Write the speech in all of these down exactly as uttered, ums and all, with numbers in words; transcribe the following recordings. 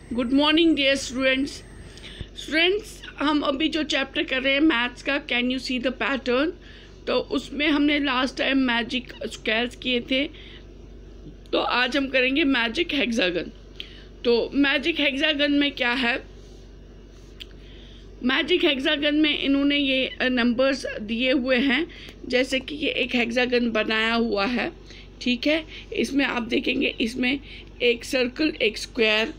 Good morning dear students students हम अभी जो चैप्टर कर रहे हैं मैथ्स का, can you see the pattern, तो उसमें हमने लास्ट टाइम मैजिक स्क्वायर्स किए थे, तो आज हम करेंगे मैजिक हेक्सागन। तो मैजिक हेक्सागन में क्या है, मैजिक हेक्सागन में इन्होंने ये नंबर्स दिए हुए हैं, जैसे कि ये एक हेक्सागन बनाया हुआ है, ठीक है। इसमें आप देखेंगे, इसमें एक सर्कल, एक स्क्वायर,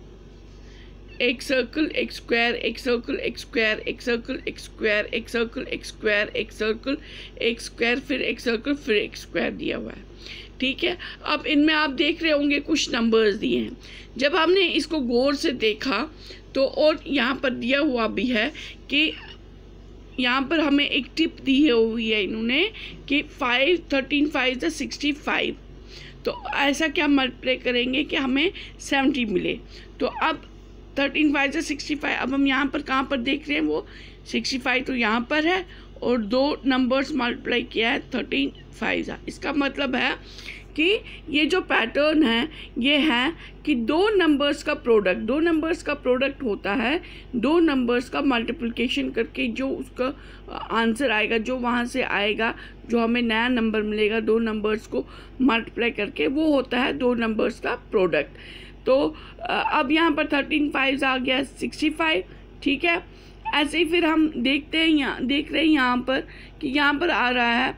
एक सर्कल, एक स्क्वायर, एक सर्कल, एक स्क्वायर, एक सर्कल, एक स्क्वायर, एक सर्कल, एक स्क्वायर, एक सर्कल, एक स्क्वायर, फिर एक सर्कल, फिर एक स्क्वायर दिया हुआ है, ठीक है। अब इनमें आप देख रहे होंगे कुछ नंबर्स दिए हैं। जब हमने इसको गौर से देखा तो, और यहाँ पर दिया हुआ भी है कि यहाँ पर हमें एक टिप दी हुई है इन्होंने कि five thirteen five the sixty five, तो ऐसा क्या मल्टीप्लाई करेंगे कि हमें सेवेंटी मिले। तो अब थर्टीन फाइव से सिक्सटी फाइव, अब हम यहाँ पर कहाँ पर देख रहे हैं, वो सिक्सटी फाइव तो यहाँ पर है और दो नंबर्स मल्टीप्लाई किया है थर्टीन फाइव का। इसका मतलब है कि ये जो पैटर्न है ये है कि दो नंबर्स का प्रोडक्ट, दो नंबर्स का प्रोडक्ट होता है, दो नंबर्स का मल्टीप्लिकेशन करके जो उसका आंसर आएगा, जो वहाँ से आएगा, जो हमें नया नंबर मिलेगा दो नंबर्स को मल्टीप्लाई करके, वो होता है दो नंबर्स का प्रोडक्ट। तो अब यहाँ पर थर्टीन फाइव आ गया सिक्सटी फाइव, ठीक है। ऐसे ही फिर हम देखते हैं, यहाँ देख रहे हैं यहाँ पर कि यहाँ पर आ रहा है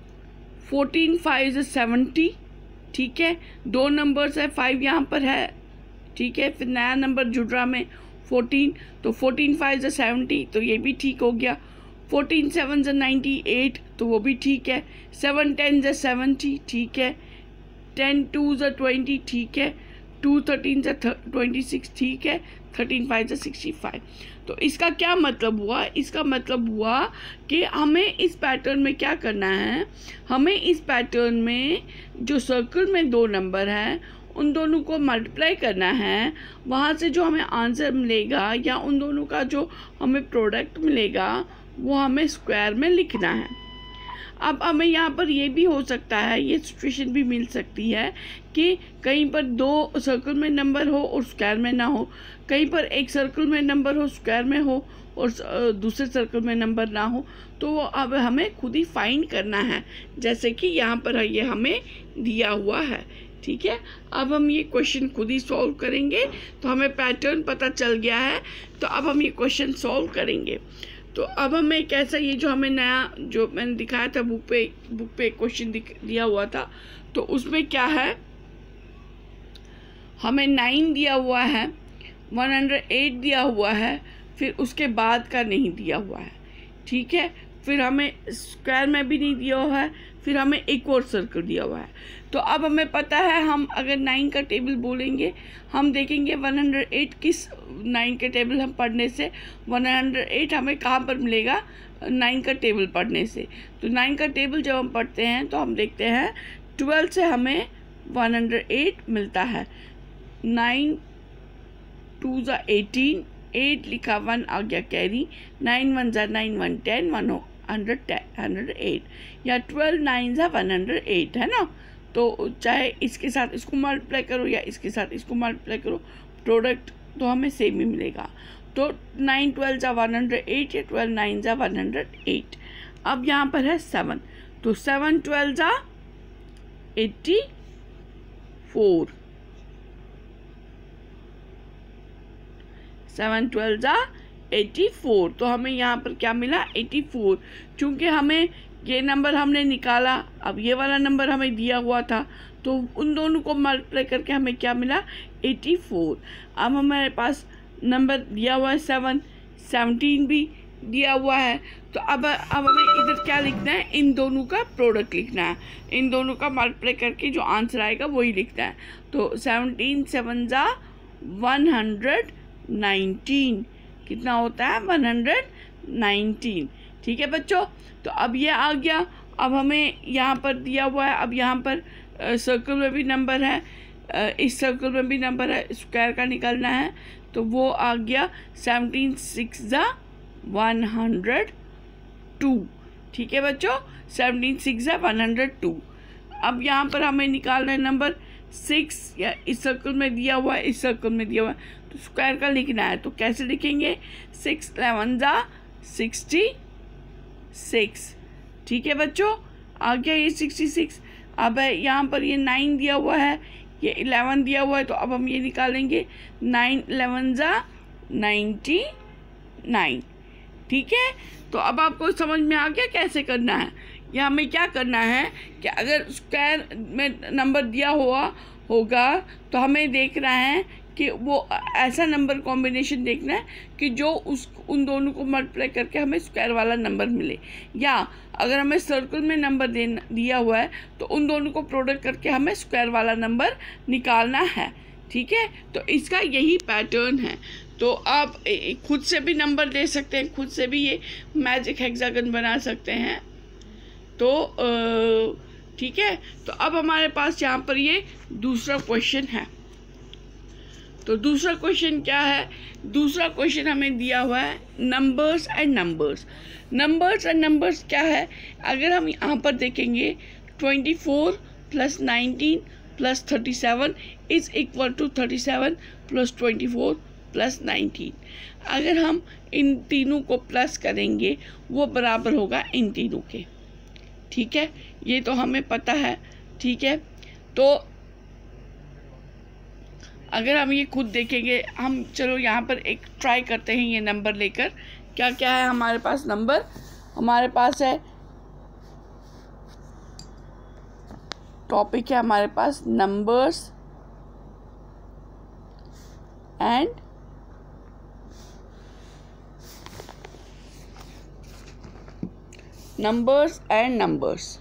फोर्टीन फाइव से सेवेंटी, ठीक है। दो नंबर्स है, फाइव यहाँ पर है, ठीक है। फिर नया नंबर जुड़ रहा में फोर्टीन, तो फोर्टीन फाइव से सेवेंटी, तो ये भी ठीक हो गया। फोर्टीन सेवन से नाइन्टी एट, तो वो भी ठीक है। सेवन टेन से सेवेंटी, ठीक है। टेन टू से ट्वेंटी, ठीक है। टू थर्टीन से ट्वेंटी सिक्स, ठीक है। थर्टीन फाइव से सिक्सटी फाइव। तो इसका क्या मतलब हुआ, इसका मतलब हुआ कि हमें इस पैटर्न में क्या करना है, हमें इस पैटर्न में जो सर्कल में दो नंबर हैं उन दोनों को मल्टीप्लाई करना है, वहाँ से जो हमें आंसर मिलेगा या उन दोनों का जो हमें प्रोडक्ट मिलेगा वो हमें स्क्वायर में लिखना है। अब हमें यहाँ पर ये भी हो सकता है, ये सिचुएशन भी मिल सकती है कि कहीं पर दो सर्कल में नंबर हो और स्क्वायर में ना हो, कहीं पर एक सर्कल में नंबर हो स्क्वायर में हो और दूसरे सर्कल में नंबर ना हो, तो अब हमें खुद ही फाइंड करना है, जैसे कि यहाँ पर ये हमें दिया हुआ है, ठीक है। अब हम ये क्वेश्चन खुद ही सॉल्व करेंगे, तो हमें पैटर्न पता चल गया है, तो अब हम ये क्वेश्चन सॉल्व करेंगे। तो अब हमें कैसा, ये जो हमें नया जो मैंने दिखाया था बुक पे, बुक पे क्वेश्चन दिया हुआ था, तो उसमें क्या है, हमें नाइन दिया हुआ है, वन हंड्रेड एट दिया हुआ है, फिर उसके बाद का नहीं दिया हुआ है, ठीक है। फिर हमें स्क्वायर में भी नहीं दिया हुआ है, फिर हमें एक और सर्कल दिया हुआ है। तो अब हमें पता है, हम अगर नाइन का टेबल बोलेंगे, हम देखेंगे वन हंड्रेड एट किस नाइन के टेबल हम पढ़ने से, वन हंड्रेड एट हमें कहाँ पर मिलेगा, नाइन का टेबल पढ़ने से। तो नाइन का टेबल जब हम पढ़ते हैं तो हम देखते हैं ट्वेल्व से हमें वन हंड्रेड एट मिलता है। नाइन टू ज़ा एटीन, एट लिखा, वन आ गया कैरी, नाइन वन ज़ा nine, one ten, one hundred ten, hundred eight, या ट्वेल्व नाइन ज़ा वन हंड्रेड एट, है ना। तो चाहे इसके साथ इसको मल्टीप्लाई करो या इसके साथ इसको मल्टीप्लाई करो, प्रोडक्ट तो हमें सेम ही मिलेगा। तो नाइन ट्वेल्व ज़ा वन हंड्रेड एट या ट्वेल्व नाइन ज़ा वन हंड्रेड एट। अब यहाँ पर है सेवन, तो सेवन ट्वेल्व ज़ा एट्टी फोर, सेवन ट्वेल्व ज़ा एट्टी फोर, तो हमें यहाँ पर क्या मिला, एट्टी फोर। चूँकि हमें ये नंबर हमने निकाला, अब ये वाला नंबर हमें दिया हुआ था, तो उन दोनों को मल्टीप्लाई करके हमें क्या मिला, एट्टी फोर। अब हमारे पास नंबर दिया हुआ है सेवन, सेवनटीन भी दिया हुआ है, तो अब अब हमें इधर क्या लिखना है, इन दोनों का प्रोडक्ट लिखना है, इन दोनों का मल्टीप्लाई करके जो आंसर आएगा वही लिखना है। तो सेवनटीन सेवन ज़ा वन हंड्रेड नाइनटीन, कितना होता है, वन हंड्रेड नाइनटीन, ठीक है बच्चों। तो अब ये आ गया, अब हमें यहाँ पर दिया हुआ है, अब यहाँ पर सर्कल में भी नंबर है, आ, इस सर्कल में भी नंबर है, स्क्वायर का निकालना है, तो वो आ गया सेवनटीन सिक्स ज़ा वन हंड्रेड टू, ठीक है बच्चों, सेवनटीन सिक्स ज़ा वन हंड्रेड टू। अब यहाँ पर हमें निकालना है नंबर सिक्स या इस सर्कल में दिया हुआ है, इस सर्कल में दिया हुआ है, तो स्क्वायर का लिखना है। तो कैसे लिखेंगे? सिक्स इलेवन ज़ा सिक्सटी सिक्स। ठीक है बच्चों, आ गया ये सिक्सटी सिक्स। अब यहाँ पर ये नाइन दिया हुआ है, ये इलेवन दिया हुआ है, तो अब हम ये निकालेंगे नाइन इलेवन ज़ा नाइन्टी नाइन। ठीक है, तो अब आपको समझ में आ गया कैसे करना है। या हमें क्या करना है कि अगर स्क्वायर में नंबर दिया हुआ होगा तो हमें देखना है कि वो ऐसा नंबर कॉम्बिनेशन देखना है कि जो उस उन दोनों को मल्टीप्लाई करके हमें स्क्वायर वाला नंबर मिले। या अगर हमें सर्कल में नंबर देना दिया हुआ है तो उन दोनों को प्रोडक्ट करके हमें स्क्वायर वाला नंबर निकालना है। ठीक है, तो इसका यही पैटर्न है। तो आप खुद से भी नंबर दे सकते हैं, खुद से भी ये मैजिक हेक्सागन बना सकते हैं। तो ठीक है, तो अब हमारे पास यहाँ पर ये दूसरा क्वेश्चन है। तो दूसरा क्वेश्चन क्या है? दूसरा क्वेश्चन हमें दिया हुआ है numbers and numbers. Numbers and numbers क्या है? अगर हम यहाँ पर देखेंगे twenty four plus nineteen plus thirty seven is equal to thirty seven plus twenty four plus nineteen. अगर हम इन तीनों को प्लस करेंगे वो बराबर होगा इन तीनों के। ठीक है, ये तो हमें पता है। ठीक है, तो अगर हम ये खुद देखेंगे, हम चलो यहाँ पर एक ट्राई करते हैं ये नंबर लेकर। क्या क्या है हमारे पास नंबर? हमारे पास है टॉपिक है हमारे पास numbers and numbers and numbers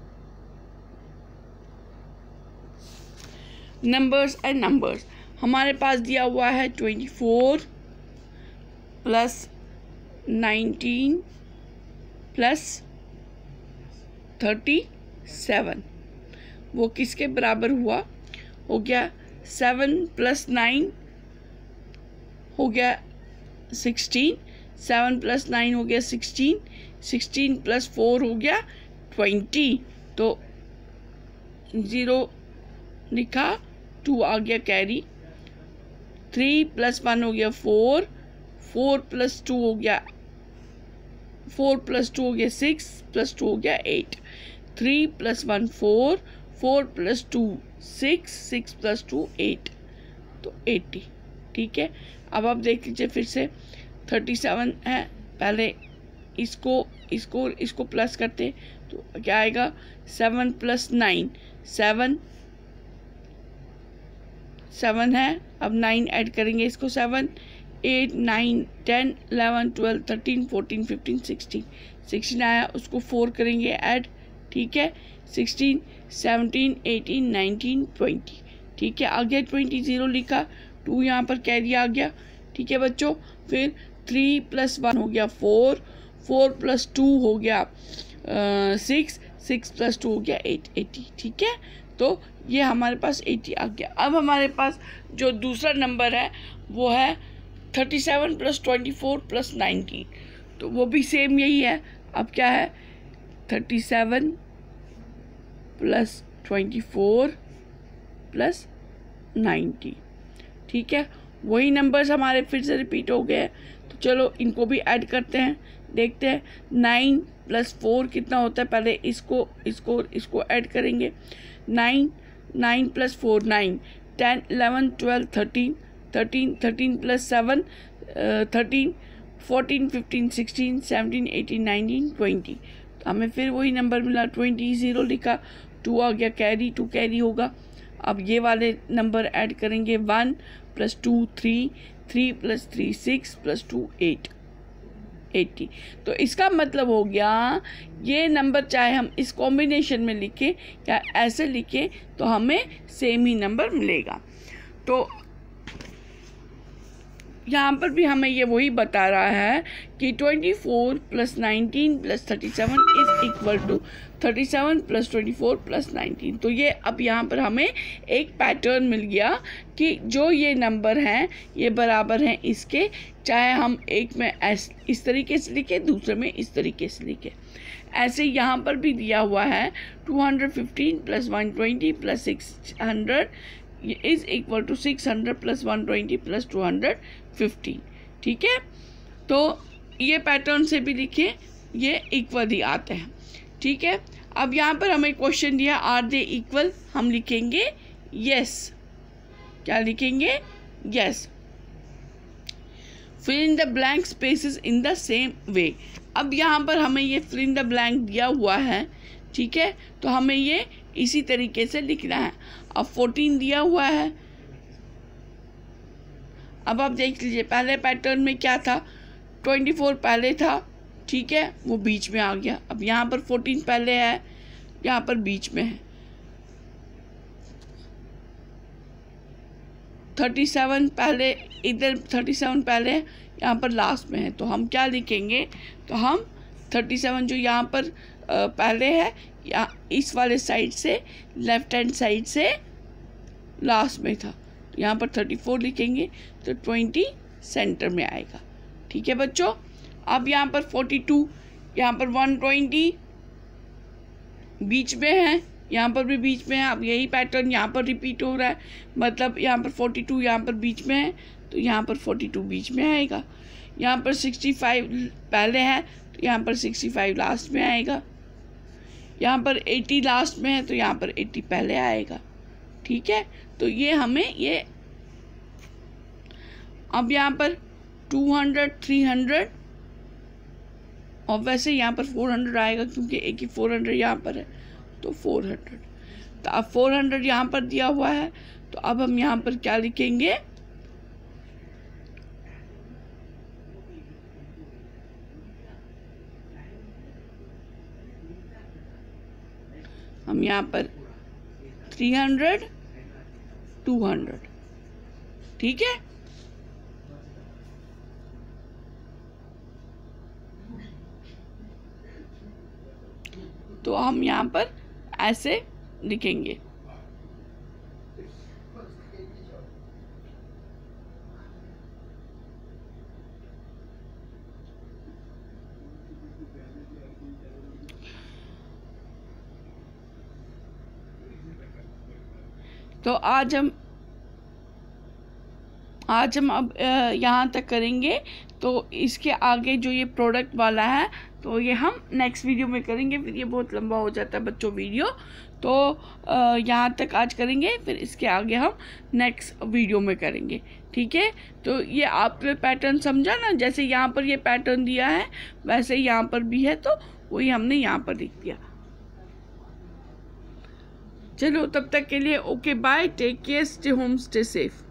numbers and numbers हमारे पास दिया हुआ है twenty four plus nineteen plus thirty seven. वो किसके बराबर हुआ? हो गया सेवन प्लस नाइन हो गया सिक्सटीन, सेवन प्लस नाइन हो गया सिक्सटीन, सिक्सटीन प्लस फोर हो गया ट्वेंटी। तो ज़ीरो लिखा, टू आ गया कैरी, थ्री प्लस वन हो गया फोर, फोर प्लस टू हो गया फोर प्लस टू हो गया सिक्स, प्लस टू हो गया eight, three plus one four, four plus two six, six plus two eight, तो एटी। ठीक है, अब आप देख लीजिए फिर से थर्टी सेवन है, पहले इसको इसको इसको प्लस करते तो क्या आएगा? Seven plus nine, seven seven है, अब नाइन ऐड करेंगे इसको, seven eight nine ten eleven twelve thirteen fourteen fifteen sixteen, sixteen आया, उसको फोर करेंगे ऐड। ठीक है, sixteen seventeen eighteen nineteen twenty. ठीक है, आ गया ट्वेंटी, ज़ीरो लिखा, टू यहाँ पर कैरी आ गया। ठीक है बच्चों, फिर थ्री प्लस वन हो गया फोर, फोर प्लस टू हो गया सिक्स, सिक्स प्लस टू हो गया एट, एटी। ठीक है, तो ये हमारे पास एटी आ गया। अब हमारे पास जो दूसरा नंबर है वो है thirty seven plus twenty four plus nineteen, तो वो भी सेम यही है। अब क्या है? Thirty seven plus twenty four plus ninety. ठीक है, वही नंबर्स हमारे फिर से रिपीट हो गए हैं, तो चलो इनको भी ऐड करते हैं, देखते हैं। नाइन प्लस फोर कितना होता है? पहले इसको इसको इसको ऐड करेंगे। Nine, nine plus four nine, ten eleven twelve thirteen, thirteen thirteen plus seven thirteen, fourteen fifteen sixteen seventeen eighteen nineteen twenty. तो हमें फिर वही नंबर मिला ट्वेंटी, ज़ीरो लिखा, टू आ गया कैरी, टू कैरी होगा। अब ये वाले नंबर ऐड करेंगे, one plus two three, three plus three six, plus two eight, eighty. तो इसका मतलब हो गया ये नंबर चाहे हम इस कॉम्बिनेशन में लिखें या ऐसे लिखें तो हमें सेम ही नंबर मिलेगा। तो यहाँ पर भी हमें ये वही बता रहा है कि twenty four plus nineteen plus thirty seven is equal to thirty seven plus twenty four plus nineteen. तो ये अब यहाँ पर हमें एक पैटर्न मिल गया कि जो ये नंबर हैं ये बराबर हैं इसके, चाहे हम एक में ऐस इस तरीके से लिखें, दूसरे में इस तरीके से लिखें। ऐसे यहाँ पर भी दिया हुआ है two hundred fifteen plus one twenty plus six hundred is equal to six hundred plus one twenty plus two hundred fifteen. ठीक है, तो ये पैटर्न से भी लिखे, ये इक्वल ही आते हैं। ठीक है, अब यहाँ पर हमें क्वेश्चन दिया आर दे इक्वल, हम लिखेंगे यस। क्या लिखेंगे? Yes. Fill in the blank spaces in the same way. अब यहाँ पर हमें ये फिल इन द ब्लैंक दिया हुआ है, ठीक है, तो हमें ये इसी तरीके से लिखना है। अब फोर्टीन दिया हुआ है, अब आप देख लीजिए पहले पैटर्न में क्या था, ट्वेंटी फोर पहले था, ठीक है, वो बीच में आ गया। अब यहाँ पर फोर्टीन पहले है, यहाँ पर बीच में है। थर्टी सेवन पहले, इधर थर्टी सेवन पहले है, यहाँ पर लास्ट में है। तो हम क्या लिखेंगे, तो हम थर्टी सेवन जो यहाँ पर आ, पहले है, या इस वाले साइड से लेफ्ट हैंड साइड से लास्ट में था, तो यहाँ पर थर्टी फोर लिखेंगे, तो ट्वेंटी सेंटर में आएगा। ठीक है बच्चों, अब यहाँ पर फोर्टी टू, यहाँ पर वन ट्वेंटी बीच में है, यहाँ पर भी बीच में है। अब यही पैटर्न यहाँ पर रिपीट हो रहा है, मतलब यहाँ पर फोर्टी टू यहाँ पर बीच में है, तो यहाँ पर फोर्टी टू बीच में आएगा। यहाँ पर सिक्सटी फाइव पहले है, तो यहाँ पर सिक्सटी फाइव लास्ट में आएगा। यहाँ पर एटी लास्ट में है, तो यहाँ पर एटी पहले आएगा। ठीक है, तो ये हमें ये, अब यहाँ पर टू हंड्रेड, थ्री हंड्रेड, और वैसे यहाँ पर फोर हंड्रेड आएगा क्योंकि एक ही फोर हंड्रेड यहाँ पर है, तो फोर हंड्रेड। तो अब फोर हंड्रेड यहाँ पर दिया हुआ है, तो अब हम यहाँ पर क्या लिखेंगे, हम यहाँ पर थ्री हंड्रेड, टू हंड्रेड। ठीक है, तो हम यहाँ पर ऐसे लिखेंगे। तो आज हम आज हम अब यहाँ तक करेंगे, तो इसके आगे जो ये प्रोडक्ट वाला है तो ये हम नेक्स्ट वीडियो में करेंगे, फिर ये बहुत लंबा हो जाता है बच्चों वीडियो, तो यहाँ तक आज करेंगे, फिर इसके आगे हम नेक्स्ट वीडियो में करेंगे। ठीक है, तो ये आपने पैटर्न समझा ना, जैसे यहाँ पर ये पैटर्न दिया है वैसे यहाँ पर भी है, तो वही हमने यहाँ पर लिख दिया। चलो तब तक के लिए okay bye, take care, stay home, stay safe.